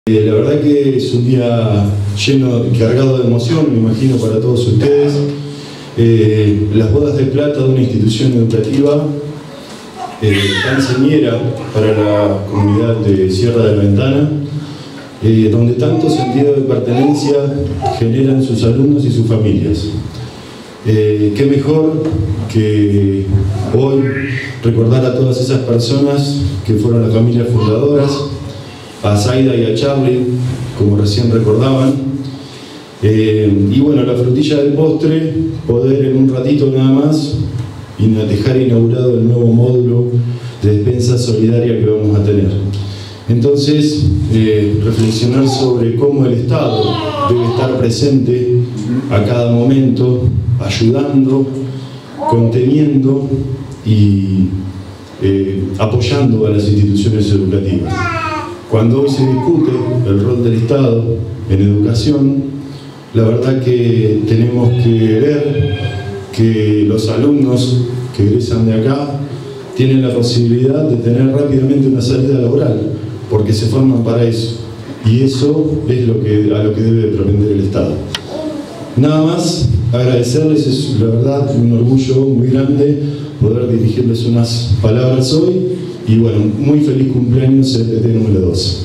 La verdad que es un día lleno, cargado de emoción, me imagino, para todos ustedes. Las bodas de plata de una institución educativa tan señera para la comunidad de Sierra de la Ventana, donde tanto sentido de pertenencia generan sus alumnos y sus familias. Qué mejor que hoy recordar a todas esas personas que fueron las familias fundadoras, a Zaida y a Charlie, como recién recordaban. Y bueno, la frutilla del postre, poder en un ratito nada más dejar inaugurado el nuevo módulo de despensa solidaria que vamos a tener. Entonces, reflexionar sobre cómo el Estado debe estar presente a cada momento, ayudando, conteniendo y apoyando a las instituciones educativas. Cuando hoy se discute el rol del Estado en educación, la verdad que tenemos que ver que los alumnos que egresan de acá tienen la posibilidad de tener rápidamente una salida laboral, porque se forman para eso. Y eso es a lo que debe propender el Estado. Nada más, agradecerles, es la verdad un orgullo muy grande poder dirigirles unas palabras hoy. Y bueno, muy feliz cumpleaños CPT número 2.